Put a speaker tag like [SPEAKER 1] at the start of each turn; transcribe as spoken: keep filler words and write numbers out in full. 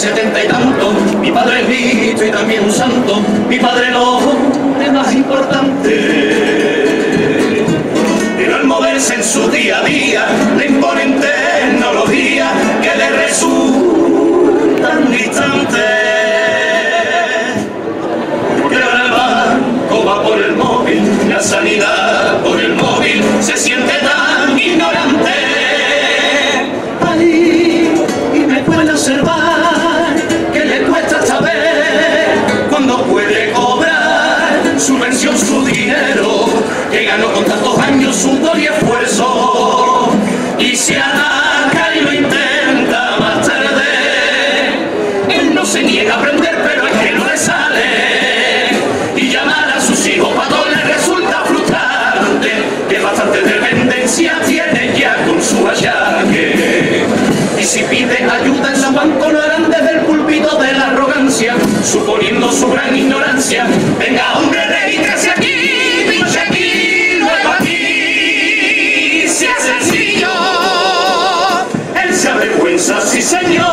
[SPEAKER 1] setenta y tanto, mi padre es listo y también un santo, mi padre lo es más importante. Pero al moverse en su día a día, le imponen tecnología que le resultan distantes. Que ahora el banco va por el móvil, la sanidad por el móvil, se siente tan ignorante. Ahí, y me puede observar que le cuesta saber cuando puede cobrar su pensión, su dinero, que ganó con tantos años, sudor y esfuerzo, y se ataca y lo intenta más tarde. Él no se niega a aprender, pero es que no le sale, y llamar a sus hijos patrón le resulta frustrante, que bastante dependencia tiene ya con su achaque. Y si pide ayuda en su banco lo harán desde el púlpito de la arrogancia, suponiendo su gran ignorancia. Venga hombre, regístrese aquí, pinche aquí, luego aquí, si es sencillo, él se avergüenza, sí señor.